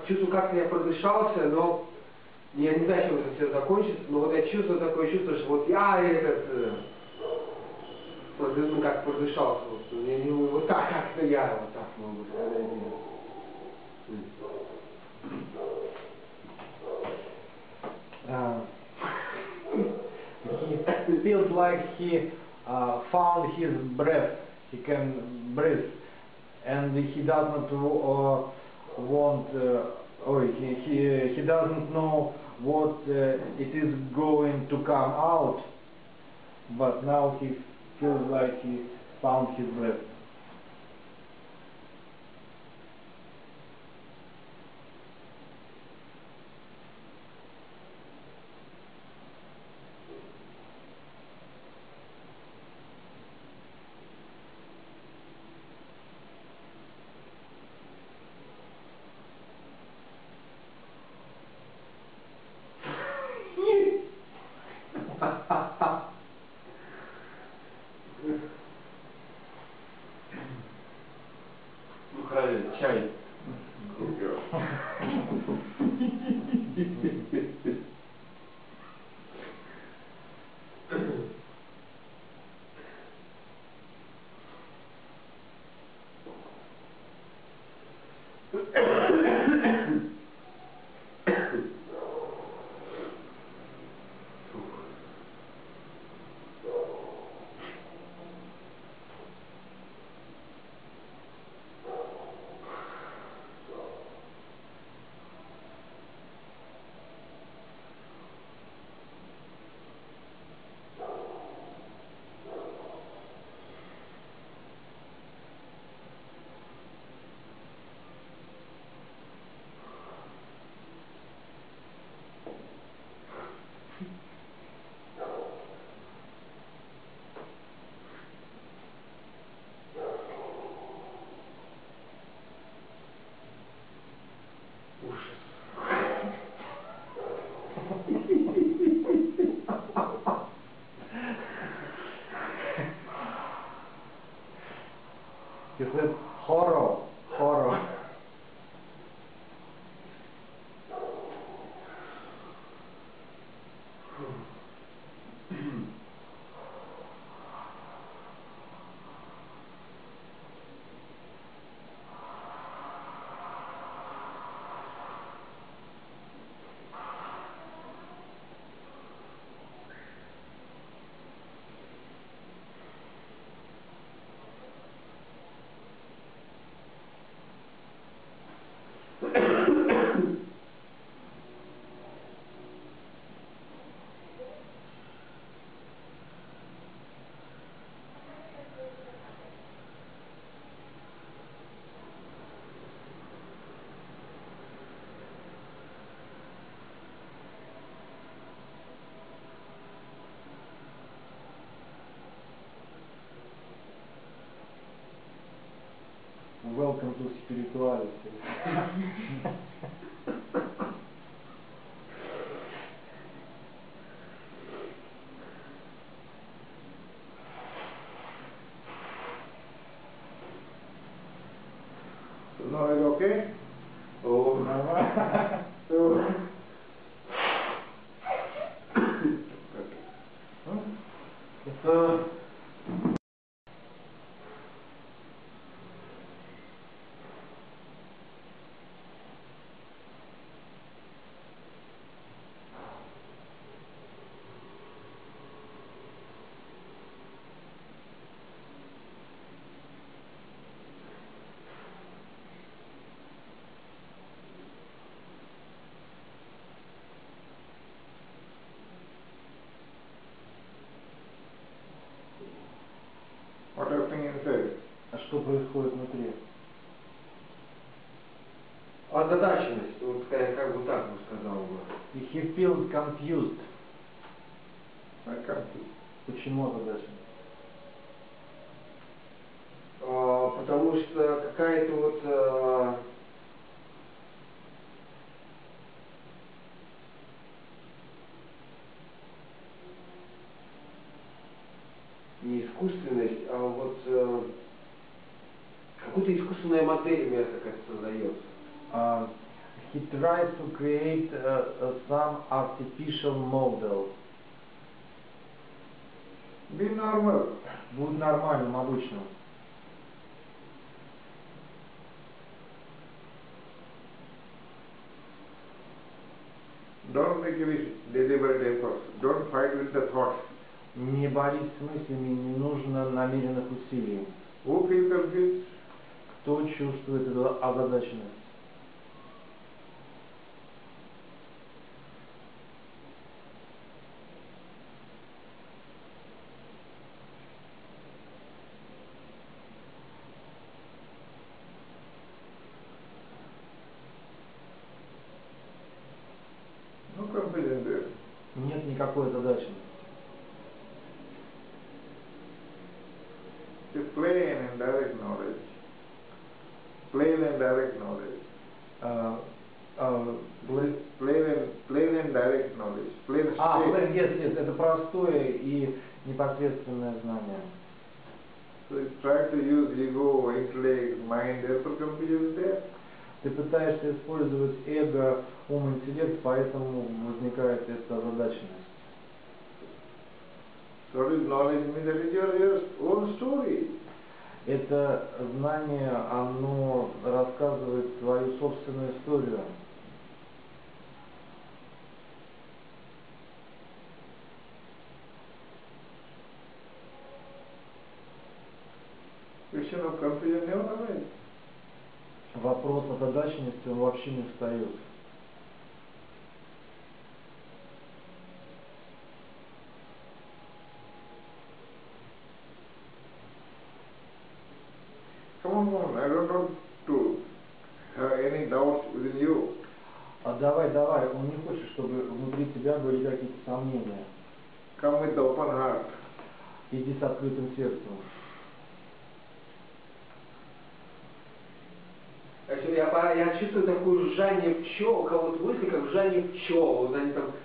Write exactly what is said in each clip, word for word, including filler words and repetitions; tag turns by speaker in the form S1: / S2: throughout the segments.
S1: чувствую, как-то я продышался, но я не знаю, чем это все закончится, но вот я чувствую такое чувство, что вот я этот, э, ну как продышался, вот, я не, вот так как-то я вот так могу сказать.
S2: Uh, he feels like he uh, found his breath. He can breathe, and he does not uh, want. Uh, oh, he he he doesn't know what uh, it is going to come out. But now he feels like he found his breath.
S1: Чай.
S2: He said horror, horror. Welcome to spirituality.
S1: So now it's okay? Oh, so. uh, What happening inside?
S2: А что происходит внутри?
S1: Озадаченность, вот я как бы так бы сказал бы.
S2: He feels confused.
S1: I confused.
S2: Почему озадачен?
S1: А, потому что какая-то вот а, не искусственность, а вот а, какую-то искусственная модель у меня такая создается.
S2: Uh, he tries to create uh, uh, some artificial model.
S3: Be normal.
S2: Будь нормальным, обычным.
S3: Don't make any deliberate efforts. Don't fight with the thoughts.
S2: Не борись с мыслями, не нужно намеренных усилий.
S3: Who feel confused?
S2: Кто чувствует эту озадаченность?
S3: No confusion there.
S2: Нет никакой озадаченности.
S3: It's plain and direct knowledge. Plain and direct knowledge.
S2: Uh, uh,
S3: Plain, plain and plain and direct knowledge. Plain
S2: а,
S3: straight.
S2: plain, yes, yes, это простое и непосредственное знание.
S3: So you try to use ego, intellect, mind, therefore confusion is there.
S2: Ты пытаешься использовать эго, ум, интеллект, поэтому возникает эта озадаченность.
S3: So what is knowledge means? That is your, your own story.
S2: Это знание, оно рассказывает свою собственную историю.
S3: Question of confusion never arises.
S2: Вопрос озадаченности, он вообще не встает.
S3: Come on, come on. I don't want to have any doubts within you.
S2: А давай, давай, он не хочет, чтобы внутри тебя были какие-то сомнения.
S3: Come with the open heart.
S2: Иди с открытым сердцем.
S1: Значит, я, по- я чувствую такое жужжание пчел, у кого-то мысли, как жужжание пчел. Вот они там...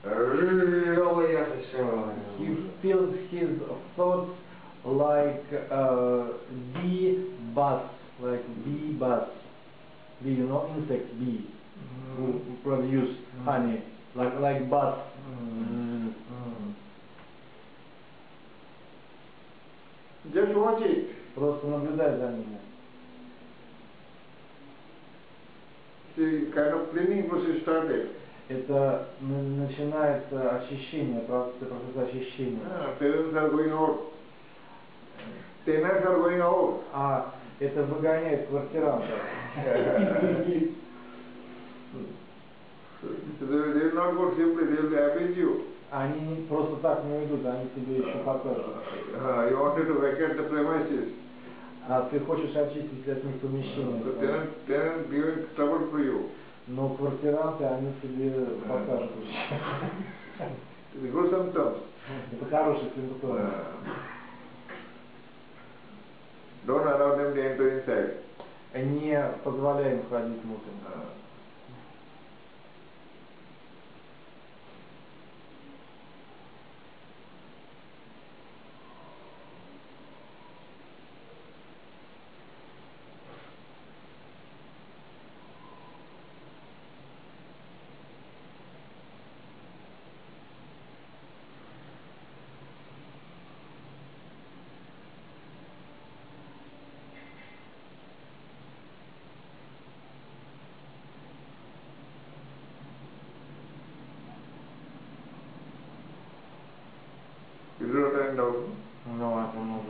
S2: He feels his thoughts like uh, bee buzz, like bee buzz. Bee, you know, insect bee, who produce honey, like like buzz. Mm.
S3: Just watch it.
S2: Просто наблюдай за ними.
S3: See, kind of cleaning process started.
S2: Это н- начинается очищение, процесс, процесс очищения.
S3: Ah, parents are going out. Tenants are going out.
S2: А это выгоняет квартирантов.
S3: So they, they will not go simply, they will abuse you.
S2: Они не- просто так не уйдут, они тебе еще покажут.
S3: Uh, you wanted to vacate the premises.
S2: А ты хочешь очистить от них помещение.
S3: The tenant, tenant giving trouble for you.
S2: Но квартиранты, они тебе покажут.
S3: It's a good symptom.
S2: Это хороший симптом.
S3: Uh, don't allow them to enter inside.
S2: Не позволяй им входить внутрь.
S3: Uh, you do not end out.
S2: Ну, это нужно.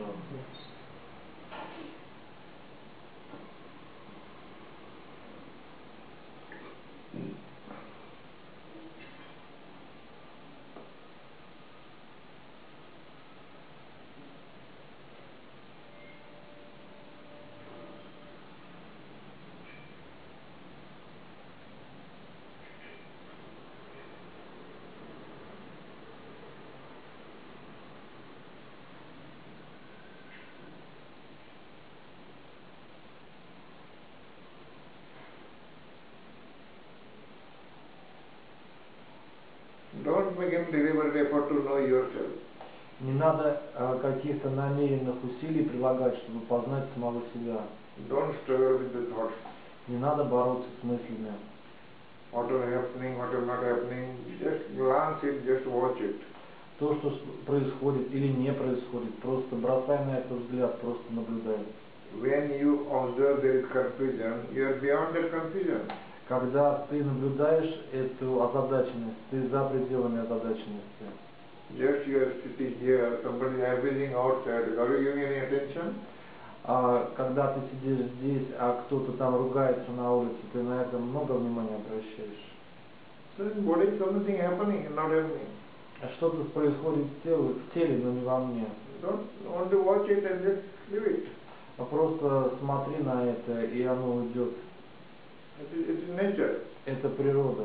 S3: Don't make any deliberate effort to know yourself.
S2: Не надо э, каких-то намеренных усилий прилагать, чтобы познать самого себя.
S3: Don't struggle with the thoughts.
S2: Не надо бороться с мыслями.
S3: what are happening, what are not happening. Just glance it, just watch it.
S2: То, что с- происходит или не происходит, просто бросай на это взгляд, просто наблюдай.
S3: When you observe there is confusion, you are beyond that confusion.
S2: Когда ты наблюдаешь эту озадаченность, ты за пределами озадаченности.
S3: Just you are sitting here, somebody is abusing outside, are you giving any attention?
S2: А когда ты сидишь здесь, а кто-то там ругается на улице, ты на это много внимания обращаешь.
S3: So what is something happening and not happening?
S2: А что-то происходит в теле, в теле, но не во мне.
S3: Don't want to watch it and just leave it.
S2: А просто смотри на это, и оно уйдет.
S3: It is, it is nature.
S2: Это природа.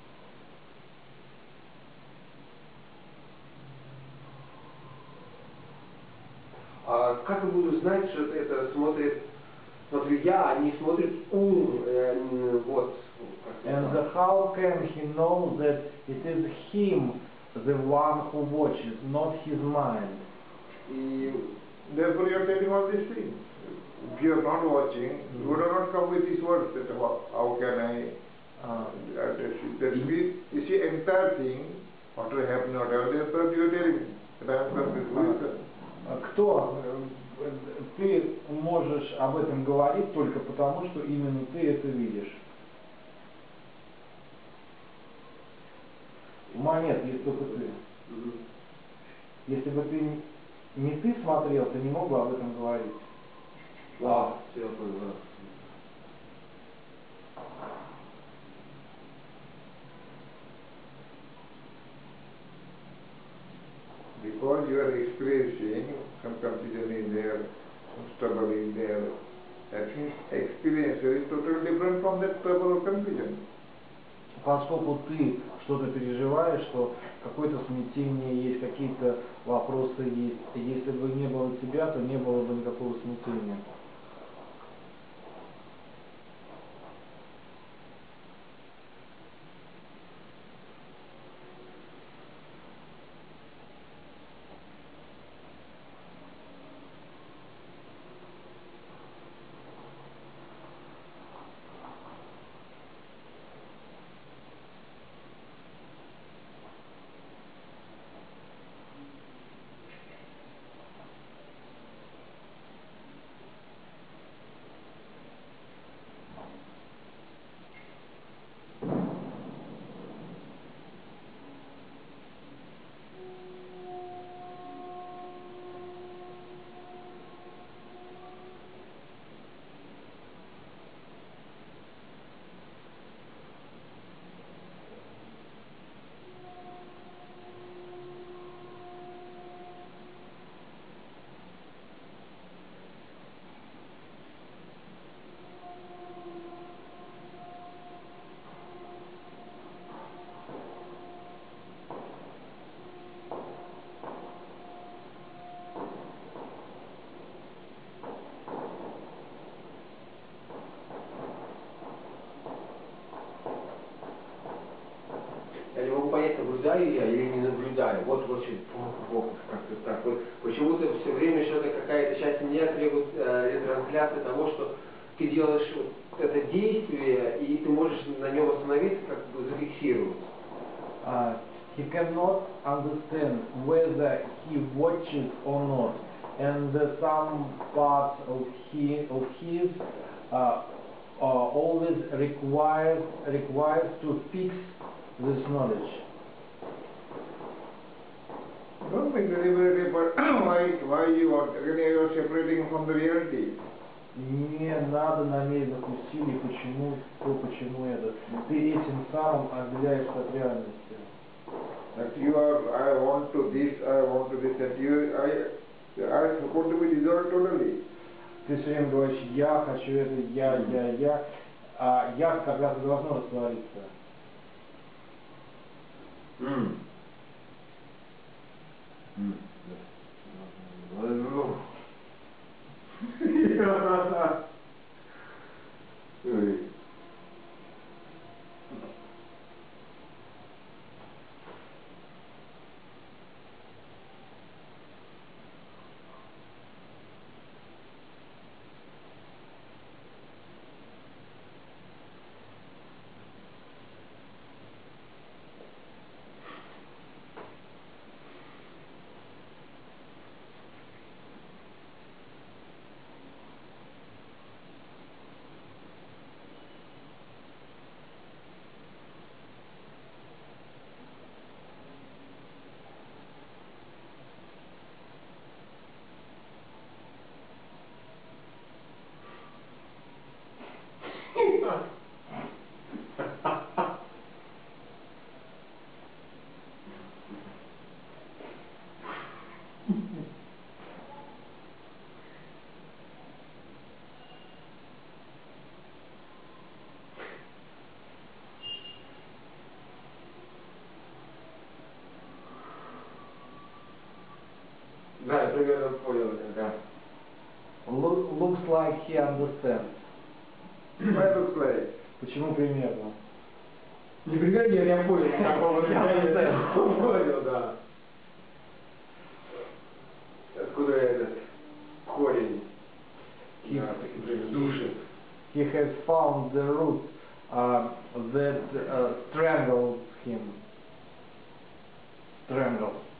S1: А как я буду знать, что это смотрит, смотрю я, а не смотрит ум, э, н- вот. как
S2: And
S1: это.
S2: how can he know that it is him, the one who watches, not his mind?
S3: И therefore you are telling all these things. If you are not watching, you would not come with these words that how, how can I
S2: А,
S3: uh, that we, you see entire thing, what will happen, what will happen, therefore you are telling me that I am confused. Who is that?
S2: а кто? э, Ты можешь об этом говорить только потому, что именно ты это видишь. Ума нет, есть только ты.
S1: Мгм.
S2: Если бы ты не ты смотрел, ты не мог бы об этом говорить.
S1: А, все, я понял. да.
S3: Because you are experiencing some confusion is there, some struggle is there, that means experience is totally different from that trouble or confusion.
S2: Поскольку ты что-то переживаешь, что какое-то смятение есть, какие-то вопросы есть. И если бы не было тебя, то не было бы никакого смятения.
S1: Я не могу понять, наблюдаю я или не наблюдаю. Вот очень плохо как-то так. Вот почему-то все время что-то какая-то часть меня требует э, ретрансляции того, что ты делаешь вот это действие, и ты можешь на нем остановиться, как бы зафиксировать.
S2: Uh, he cannot understand whether he watches or not, and uh, some parts of he of his uh, uh, always requires requires to fix this knowledge.
S3: Don't make deliberately, but why, why you are, again you are separating from the reality.
S2: Не надо намеренных усилий, почему то, почему это. Ты этим самым отделяешься от реальности.
S3: That you are, I want to this, I want to this, that you, I, I am supposed to be dissolved totally.
S2: Ты все время говоришь, я хочу это, я, я, я, а я когда-то должно раствориться.
S1: Mm. Mm. Ну. Ой. Да, я примерно понял это, да.
S2: Look, looks like he understands.
S3: Why looks like?
S2: Почему примерно?
S1: Не примерно, я понял.
S2: Я понял.
S1: Понял, да. Откуда этот корень?
S2: He,
S1: Да, такие прям души.
S2: he has found the root uh, that uh, strangles him. Strangles.